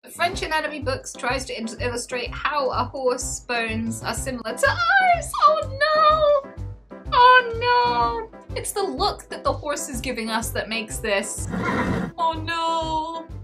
The French anatomy books tries to illustrate how a horse bones are similar to ours. Oh no! Oh no! It's the look that the horse is giving us that makes this. Oh no!